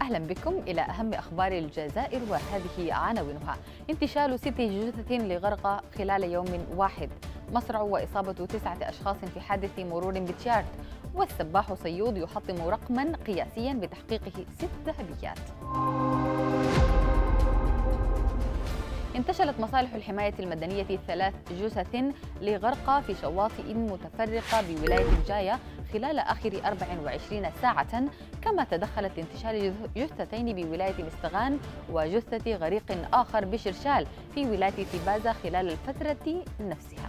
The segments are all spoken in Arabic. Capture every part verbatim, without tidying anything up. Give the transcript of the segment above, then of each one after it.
أهلا بكم إلى أهم أخبار الجزائر وهذه عناوينها. انتشال ست جثث لغرق خلال يوم واحد، مصرع وإصابة تسعة أشخاص في حادث مرور بتشارت، والسباح صيود يحطم رقما قياسيا بتحقيقه ست ذهبيات. انتشلت مصالح الحماية المدنية ثلاث جثث لغرق في شواطئ متفرقة بولاية الجاية خلال آخر أربع وعشرين ساعة، كما تدخلت لانتشال جثتين بولاية مستغان وجثة غريق آخر بشرشال في ولاية تبازة خلال الفترة نفسها.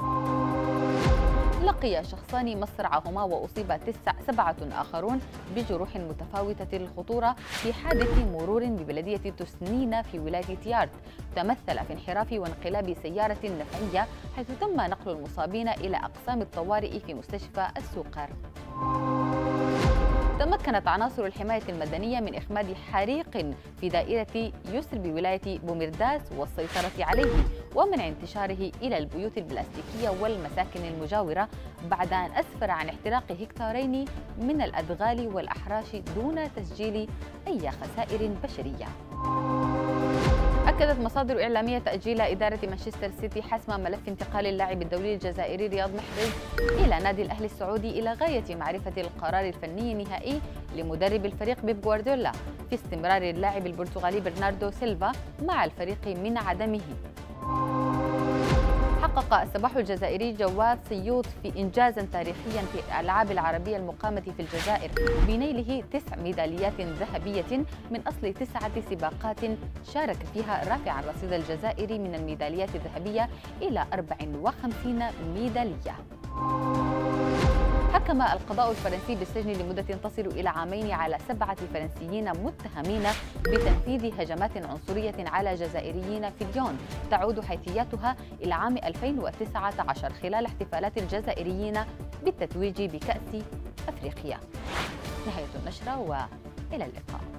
لقي شخصان مصرعهما وأصيب تسع سبعة آخرون بجروح متفاوتة الخطورة في حادث مرور ببلدية تسنين في ولاية تيارت، تمثل في انحراف وانقلاب سيارة نفعية، حيث تم نقل المصابين إلى أقسام الطوارئ في مستشفى السوقر. تمكنت عناصر الحماية المدنية من إخماد حريق في دائرة يسر بولاية بومرداس والسيطرة عليه ومنع انتشاره إلى البيوت البلاستيكية والمساكن المجاورة، بعد أن أسفر عن احتراق هكتارين من الأدغال والأحراش دون تسجيل أي خسائر بشرية. أكدت مصادر إعلامية تأجيل إدارة مانشستر سيتي حسم ملف انتقال اللاعب الدولي الجزائري رياض محرز إلى نادي الأهلي السعودي إلى غاية معرفة القرار الفني النهائي لمدرب الفريق بيب غوارديولا في استمرار اللاعب البرتغالي برناردو سيلفا مع الفريق من عدمه. حقق السباح الجزائري جواد صيود في إنجازا تاريخيا في الألعاب العربية المقامة في الجزائر بنيله تسع ميداليات ذهبية من أصل تسعة سباقات شارك فيها، رافعا رصيد الجزائر من الميداليات الذهبية إلى أربع وخمسين ميدالية. حكم القضاء الفرنسي بالسجن لمدة تصل إلى عامين على سبعة فرنسيين متهمين بتنفيذ هجمات عنصرية على جزائريين في ليون تعود حيثياتها إلى عام ألفين وتسعة عشر خلال احتفالات الجزائريين بالتتويج بكأس أفريقيا. نهاية النشرة وإلى اللقاء.